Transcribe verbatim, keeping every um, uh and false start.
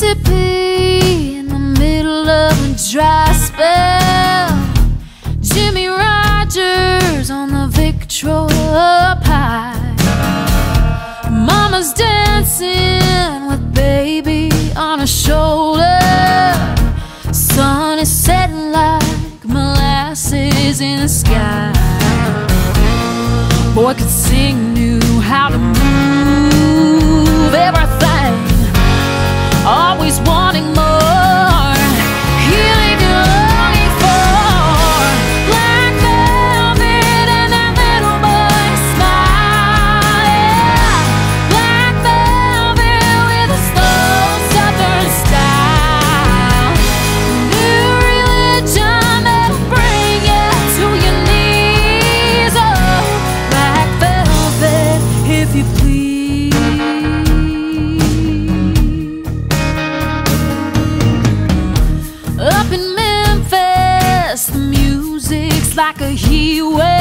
Mississippi in the middle of a dry spell. Jimmy Rogers on the Victrola pie. Mama's dancing with baby on her shoulder. Sun is setting like molasses in the sky. Boy could sing, knew how to move everything, always wanting more. He leave you longing for black velvet and that little boy's smile. Yeah. Black velvet with a slow southern style. New religion that'll bring you to your knees. Oh, black velvet, if you please. Up in Memphis, the music's like a heat wave.